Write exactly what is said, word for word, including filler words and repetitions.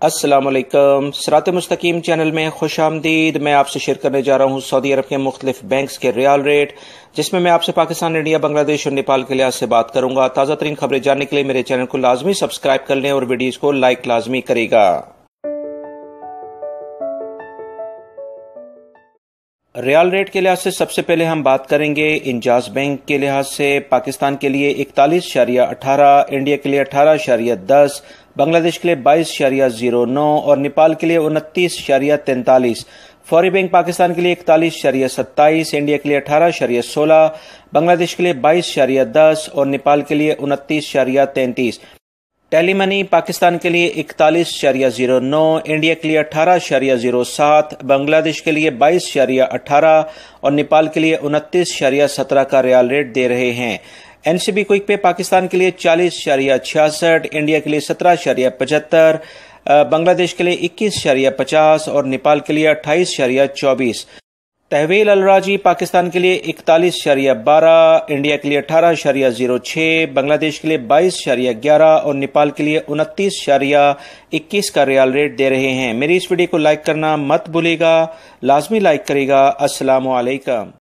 السلام علیکم، صراط مستقیم چینل میں خوش آمدید۔ میں آپ سے شیئر کرنے جا رہا ہوں سعودی عرب کے مختلف بینکس کے ریال ریٹ، جس میں میں آپ سے پاکستان، انڈیا، بنگلہ دیش اور نیپال کے لحاظ سے بات کروں گا۔ تازہ ترین خبریں جاننے کے لیے میرے چینل کو لازمی سبسکرائب کر لیں اور ویڈیوز کو لائک لازمی کرے گا۔ ریال ریٹ کے لحاظ سے سب سے پہلے ہم بات کریں گے انجاز بینک کے لحاظ سے۔ پاکستان کے لیے اکتالیس اشاریہ اٹھارہ، انڈیا کے لیے اٹھارہ اشاریہ دس، بنگلہ دیش کے لیے بائیس اشاریہ زیرو نو اور نیپال کے لیے انتیس اشاریہ تینتالیس۔ فوری بینک پاکستان کے لیے اکتالیس اشاریہ ستائیس، انڈیا کے لیے اٹھارہ اشاریہ سولہ، بنگلہ دیش کے لیے بائیس اشاریہ دس اور نیپال کے لیے انتیس اشاریہ تینتیس۔ ٹیلی منی پاکستان کے لیے اکتالیس اشاریہ زیرو نو، انڈیا کے لیے اٹھارہ اشاریہ زیرو سات، بنگلہ دیش کے لیے بائیس اشاریہ اٹھارہ اور نیپال کے لیے انتیس اشاریہ سترہ کا ریال ریٹ دے رہے ہیں۔ N C B quick pay Pakistan کے لیے چالیس اشاریہ چھیاسٹھ، انڈیا کے لیے سترہ اشاریہ پچہتر، بنگلہ دیش کے لیے اکیس اشاریہ پچاس اور نیپال کے لیے اٹھائیس اشاریہ چوبیس۔ تحویل الراجی پاکستان کے لیے اکتالیس اشاریہ بارہ، انڈیا کے لیے اٹھارہ اشاریہ زیرو چھ، بنگلہ دیش کے لیے بائیس اشاریہ گیارہ اور نیپال کے لیے انتیس اشاریہ اکیس کا ریال ریٹ دے رہے ہیں۔ میری اس ویڈیو کو لائک کرنا مت بھولے گا، لازمی لائک کرے گا۔ السلام علیکم۔